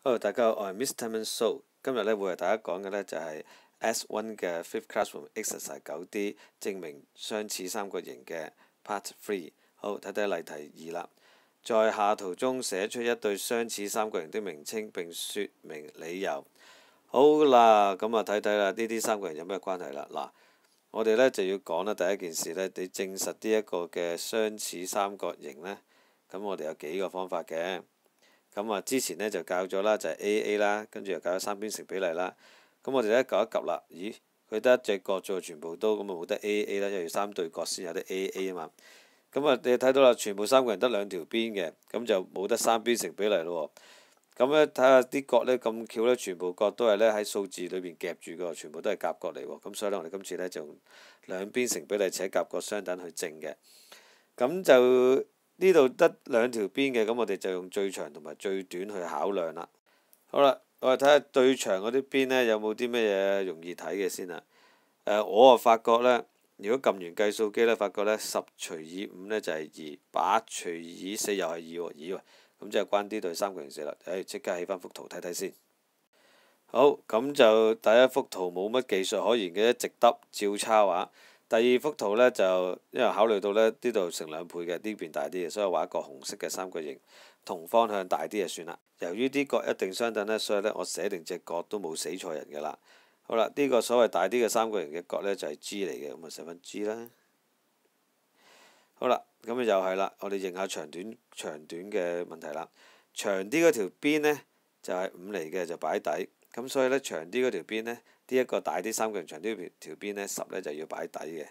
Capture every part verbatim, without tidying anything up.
Hello，大家好，我係 Mister So。今日咧會為大家講嘅咧就係 S 一 嘅 Fifth Classroom Exercise 九 D 證明相似三角形嘅 Part Three。好，睇睇例題二啦。在下圖中寫出一對相似三角形的名稱並說明理由。好啦，咁啊睇睇啦，呢啲三角形有咩關係啦？嗱，我哋咧就要講啦，第一件事咧，你證實呢一個嘅相似三角形呢，咁我哋有幾個方法嘅。咁啊，之前呢就教咗啦，就係 A A 啦，跟住又教咗三邊成比例啦。咁我哋咧夾一夾啦，咦，佢得一隻角做全部都，咁啊冇得 A A 啦，因為要三對角先有得 A A 啊嘛。咁啊，你睇到啦，全部三個人得兩條邊嘅，咁就冇得三邊成比例咯喎。咁咧睇下啲角呢，咁巧呢，全部角都係呢喺數字裏邊夾住嘅，全部都係夾角嚟喎。咁所以呢，我哋今次呢就用兩邊成比例且夾角相等去證嘅。咁就呢度得兩條邊嘅，咁我哋就用最長同埋最短去考量啦。好啦，我哋睇下最長嗰啲邊呢，有冇啲咩嘢容易睇嘅先啊？誒，我啊發覺呢，如果撳完計數機呢，發覺呢十除以五呢就係二，八除以四又係二喎，咦喎，咁即係關呢對三角形事啦。誒，即刻起翻幅圖睇睇先。好，咁就第一幅圖冇乜技術可言嘅，直得照抄啊。第二幅圖呢，就因為考慮到呢呢度成兩倍嘅，呢邊大啲嘅，所以畫一個紅色嘅三角形，同方向大啲就算啦。由於啲角一定相等呢，所以呢我寫定隻角都冇死錯人㗎啦。好啦，呢個所謂大啲嘅三角形嘅角呢，就係 G 嚟嘅，咁啊寫翻 G 啦。好啦，咁啊又係啦，我哋認下長短長短嘅問題啦。長啲嗰條邊呢，就係五嚟嘅，就擺底。咁所以呢，長啲嗰條邊呢，呢一個大啲三角形長啲條邊呢，十呢就要擺底嘅。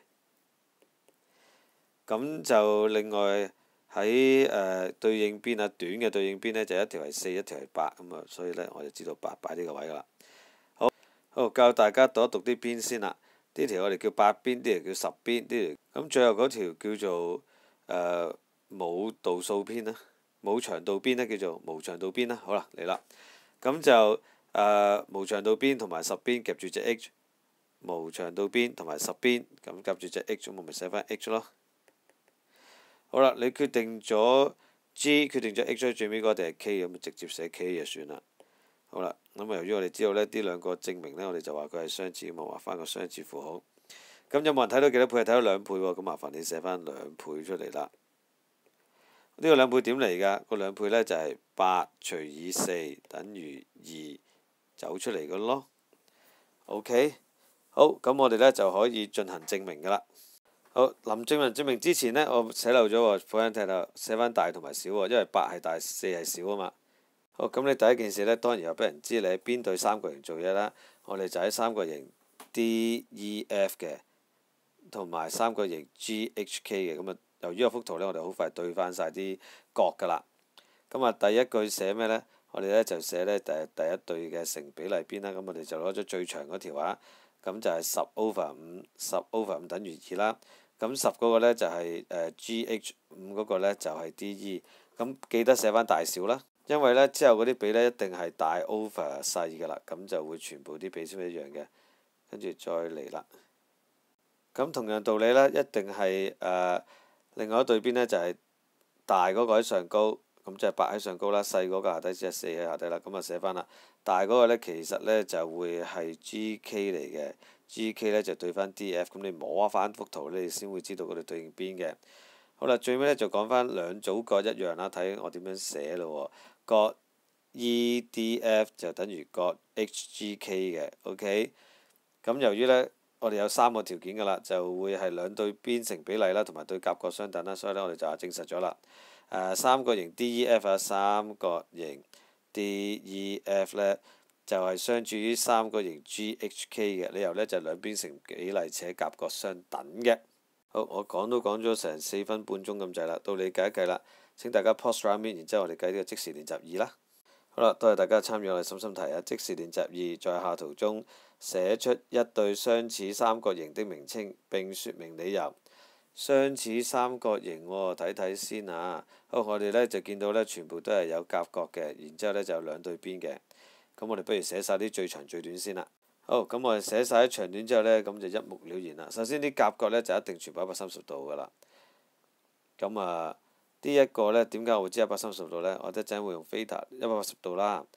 咁就另外喺誒、呃、對應邊啊，短嘅對應邊呢，就一條係四，一條係八，咁啊，所以呢，我就知道八擺呢個位㗎啦。好，好教大家讀一讀啲邊先啦。呢條我哋叫八邊，呢條叫十邊，呢條咁最後嗰條叫做誒冇度數邊啦，冇長度邊呢，叫做無長度邊啦。好啦，嚟啦，咁就。誒、uh, 無長度邊同埋十邊夾住隻 H， 無長度邊同埋十邊咁夾住隻 H， 咁我咪寫翻 H 咯。好啦，你決定咗 G， 決定咗 H 最尾嗰定係 K， 咁直接寫 K 就算啦。好啦，咁由於我哋知道呢呢兩個證明呢，我哋就話佢係相似，咁我畫翻個相似符號。咁有冇人睇到幾多倍？睇到兩倍喎，咁麻煩你寫翻兩倍出嚟啦。呢個兩倍點嚟㗎？個兩倍呢就係八除以四等於二。走出嚟嘅咯 ，OK， 好，咁我哋呢就可以進行證明㗎啦。好，臨證明證明之前呢，我寫漏咗喎，補緊睇啦，寫翻大同埋小喎，因為八係大，四係小啊嘛。好，咁你第一件事呢，當然又俾人知你喺邊對三角形做嘢啦。我哋就喺三角形 D E F 嘅，同埋三角形 G H K 嘅。咁啊，由於有幅圖呢，我哋好快對翻晒啲角㗎啦。咁啊，第一句寫咩呢？我哋咧就寫咧第第一對嘅成比例邊啦，咁我哋就攞咗最長嗰條啊，咁就係十 over 五，十 over 五等於二啦。咁十嗰個咧就係誒 G H， 五嗰個咧就係 D E。咁記得寫翻大小啦，因為咧之後嗰啲比咧一定係大 over 細㗎啦，咁就會全部啲比先一樣嘅。跟住再嚟啦。咁同樣道理咧，一定係誒、呃、另外一對邊咧就係大嗰個喺上高。咁即係八喺上高啦，細嗰個下底只係四喺下底啦。咁啊寫翻啦，大嗰個呢，其實呢就會係 G K 嚟嘅 ，G K 呢就對翻 D F。咁你摸翻幅圖呢，你先會知道佢哋對應邊嘅。好啦，最尾呢就講翻兩組角一樣啦，睇我點樣寫咯喎。角 E D F 就等於角 H G K 嘅 ，OK。咁由於呢，我哋有三個條件㗎啦，就會係兩對邊成比例啦，同埋對夾角相等啦，所以呢，我哋就話證實咗啦。誒、uh, 三角形 D E F 啊，三角形 D E F 呢，就係、是、相處於三角形 G H K 嘅，理由呢，就係、兩邊成比例且夾角相等嘅。好，我講都講咗成四分半鐘咁滯啦，到你計一計啦。請大家 pause 畫面，然之後我哋計呢個即時練習二啦。好啦，多謝大家參與我哋心心題啊！即時練習二，在下圖中寫出一對相似三角形的名稱並說明理由。相似三角形喎，睇睇先啊！好，我哋呢就見到呢，全部都係有夾角嘅，然之後呢就有兩對邊嘅。咁我哋不如寫晒啲最長最短先啦。好，咁我哋寫晒啲長短之後呢，咁就一目了然啦。首先啲夾角呢就一定全部一百三十度㗎啦。咁啊，呢一個呢點解我會知一百三十度呢？我一陣會用 theta 一百八十度啦。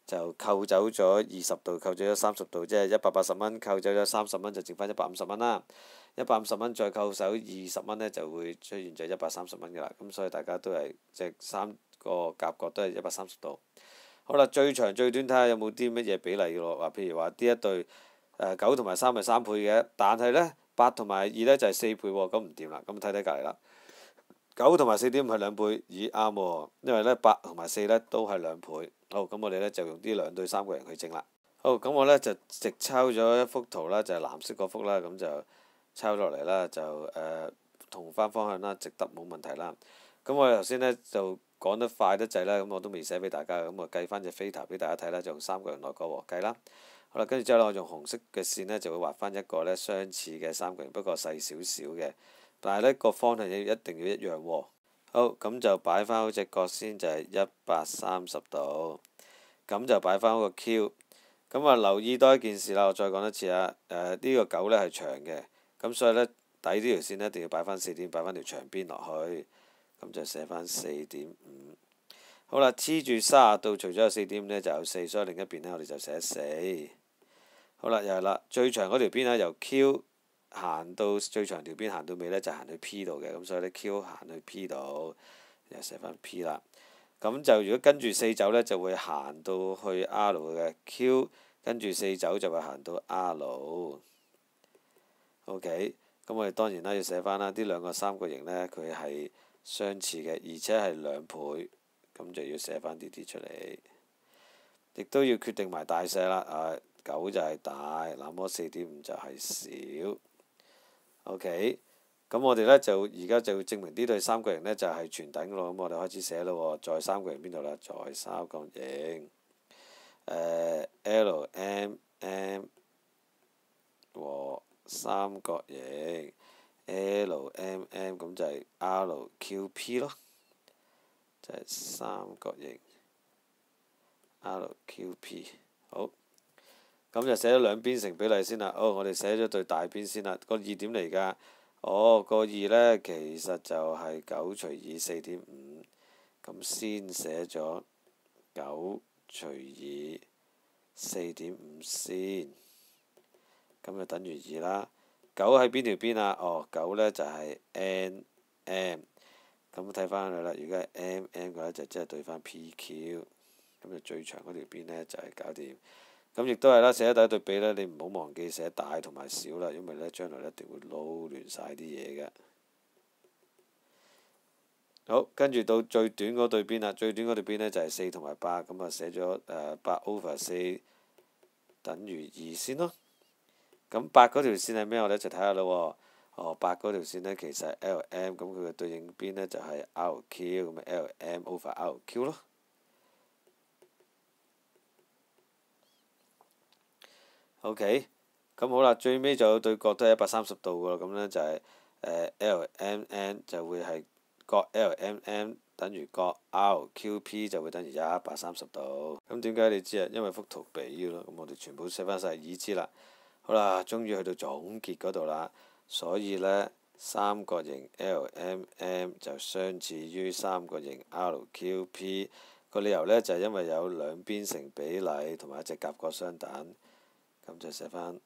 就扣走咗二十度，扣走咗三十度，即係一百八十蚊，扣走咗三十蚊，就剩翻一百五十蚊啦。一百五十蚊再扣手二十蚊呢，就會出現咗一百三十蚊嘅啦。咁所以大家都係即係三個夾角都係一百三十度。好啦，最長最短睇下有冇啲乜嘢比例嘅咯。話譬如話呢一對誒九同埋三係三倍嘅，但係呢，八同埋二呢就係四倍喎，咁唔掂啦。咁睇睇隔離啦。九同埋四點五係兩倍，咦啱喎，因為呢八同埋四呢都係兩倍。好，咁我哋呢就用啲兩對三角形去整啦。好，咁我呢就直抄咗一幅圖啦，就係藍色嗰幅啦，咁就抄落嚟啦，就誒同翻方向啦，直得冇問題啦。咁我哋頭先呢就講得快得滯啦，咁我都未寫俾大家，咁我計翻隻 theta 俾大家睇啦，就用三角形內角和計啦。好啦，跟住之後呢，我用紅色嘅線呢就會畫翻一個呢相似嘅三角形，不過細少少嘅。但係呢個方向一定要一樣喎。好，咁就擺翻好隻角先，就係一百三十度。咁就擺翻好個 Q。咁啊，留意多一件事啦，我再講一次啊。誒、呃，呢、這個九呢係長嘅，咁所以呢，底呢條線呢一定要擺翻四點，擺翻條長邊落去。咁就寫翻四點五。好啦，黐住三十度，除咗有四點五呢，就有四，所以另一邊呢，我哋就寫四。好啦，又係啦，最長嗰條邊呢，由 Q。行到最長條邊行到尾呢，就行去 P 度嘅，咁所以呢 Q 行去 P 度，又寫翻 P 啦。咁就如果跟住四走呢，就會行到去 R 嘅 Q，跟住四走就會行到 R。OK，咁我哋當然啦要寫翻啦，呢兩個三角形呢，佢係相似嘅，而且係兩倍，咁就要寫翻呢啲出嚟，亦都要決定埋大細啦。啊，九就係大，那麼四點五就係小。OK，咁我哋呢就而家就證明呢對三角形呢就係全等咯。咁我哋開始寫咯喎，在三角形邊度啦？在三角形、呃、L M M 和三角形 L M M， 咁就係 R Q P 咯，就係三角形 R Q P。好。咁就寫咗兩邊成比例先啦。哦，我哋寫咗對大邊先啦。個二點嚟㗎。哦，個二呢，其實就係九除以四點五。咁先寫咗九除以四點五先。咁就等於二啦。九喺邊條邊啊？哦，九呢就係 N M。咁睇翻佢啦。如果係 M M 嘅話，就即係對翻 P Q。咁就最長嗰條邊呢，就係搞掂。咁亦都係啦，寫第一對比呢，你唔好忘記寫大同埋小啦，因為呢將來一定會撈亂晒啲嘢嘅。好，跟住到最短嗰對邊啦，最短嗰對邊呢，就係四同埋八，咁啊寫咗誒八 over 四等於二先咯。咁八嗰條線係咩？我哋一齊睇下咯喎。哦，八嗰條線呢，其實係 L M，咁佢嘅對應邊呢，就係 R Q，咁咪 L M over R Q 咯。OK，咁好啦，最尾就有對角都係一百三十度㗎啦，咁呢就係、是呃、L M N 就會係角 L M M 等於角 R Q P 就會等於一百三十度。咁點解你知啊？因為幅圖比嘅咯，咁我哋全部寫翻晒已知啦。好啦，終於去到總結嗰度啦，所以呢，三角形 L M M 就相似於三角形 R Q P， 個理由呢，就係、是、因為有兩邊成比例同埋一隻夾角相等。咁就寫翻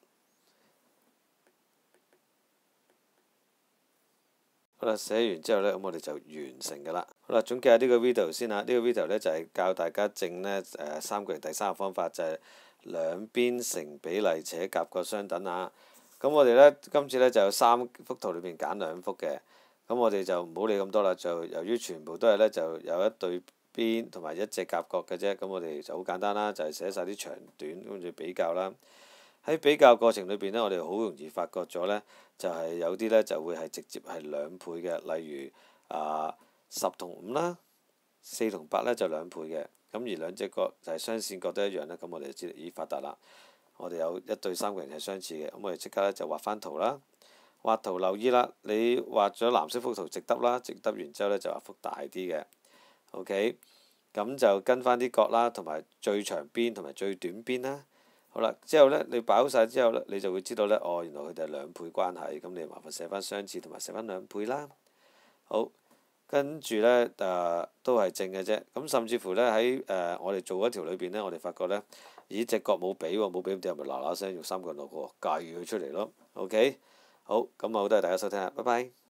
好啦，寫完之後呢，咁我哋就完成㗎啦。好啦，總結下呢個 video 先啦。呢、這個 video 呢，就係、是、教大家整呢誒、呃、三角形第三個方法，就係、是、兩邊成比例且夾角相等啊。咁我哋呢，今次呢，就有三幅圖裏面揀兩幅嘅。咁我哋就唔好理咁多啦，就由於全部都係呢，就有一對邊同埋一隻夾角嘅啫。咁我哋就好簡單啦，就係、是、寫晒啲長短跟住比較啦。喺比較過程裏邊呢，我哋好容易發覺咗呢，就係、是、有啲呢就會係直接係兩倍嘅，例如啊十同五啦，四同八呢就兩倍嘅。咁而兩隻角就係雙線角都一樣呢，咁我哋就知道已發達啦。我哋有一對三角形係相似嘅，咁我哋即刻呢就畫翻圖啦。畫圖留意啦，你畫咗藍色幅圖直得啦，直得完之後呢就畫幅大啲嘅。OK，咁就跟翻啲角啦，同埋最長邊同埋最短邊啦。好啦，之後呢，你擺好晒之後呢，你就會知道呢，哦，原來佢哋係兩倍關係，咁你麻煩寫翻相似同埋寫翻兩倍啦。好， 跟住呢，誒、呃、都係正嘅啫。咁甚至乎呢，喺誒、呃、我哋做嗰條裏邊呢，我哋發覺呢，咦隻角冇俾喎，冇俾咁啲人咪嗱嗱聲用三個人落喎，計佢出嚟咯。OK，好，咁啊好多謝大家收聽啊，拜拜。